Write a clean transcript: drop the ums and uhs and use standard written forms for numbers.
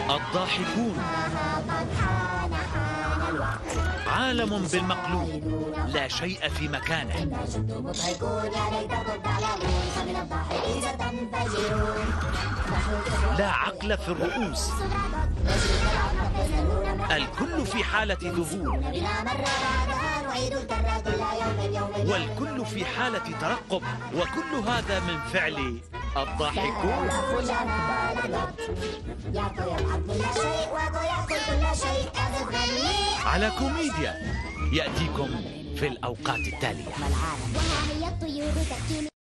الضاحكون، عالم بالمقلوب، لا شيء في مكانه. لا عقل في الرؤوس، الكل في حالة ذهول، والكل في حالة ترقب، وكل هذا من فعل الضاحكون. على كوميديا يأتيكم في الأوقات التالية.